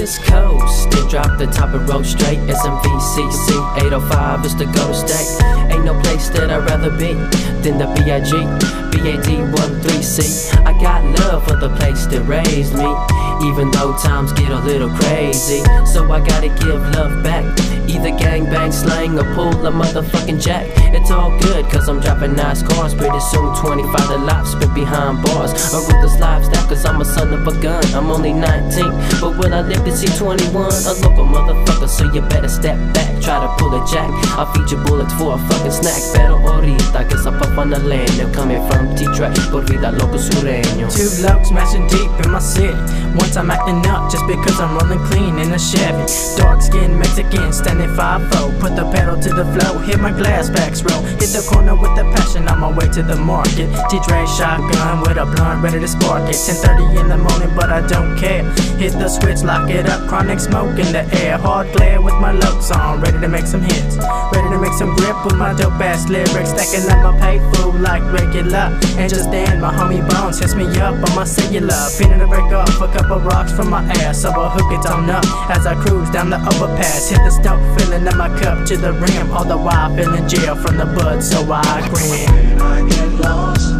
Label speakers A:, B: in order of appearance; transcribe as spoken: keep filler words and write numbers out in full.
A: West Coast, then drop the top and roll straight. S M V C C eight oh five is the go-to state. Ain't no place that I'd rather be than the B I G B A D one three C. I got love for the place that raised me, even though times get a little crazy. So I gotta give love back, either gangbang, slang, or pull a motherfucking jack. It's all good, cause I'm dropping nice cars. Pretty soon twenty-five to life spent behind bars. A ruthless lifestyle, cause I'm a son of a gun. I'm only nineteen, but will I live to see twenty-one? A local motherfucker, so you better step back. Try to pull a jack, I'll feed you bullets for a fucking snack. Pero ahorita, que up up on the land. They're coming from Detroit, por vida loco sureño.
B: Two blokes smashing deep in my city. Once I'm acting up just because I'm rolling clean in a Chevy. Dark skinned Mexican, standing five four. Put the pedal to the floor, hit my glass backs roll. Hit the corner with the passion, on my way to the market. T-Dre shotgun with a blunt, ready to spark it. Ten thirty in the morning, but I don't care. Hit the switch, lock it up, chronic smoke in the air. Hard glare with my looks on, ready to make some hits. Ready to make some grip with my dope ass lyrics. Stacking up my pay food like regular. And just then, my homie Bones hits me up on my cellular. Feeling to break off a couple rocks from my ass, so I hook it on up as I cruise down the overpass. Hit the stove, filling up my cup to the rim, all the while feeling jail from the bud, so I grin.
C: When I get lost,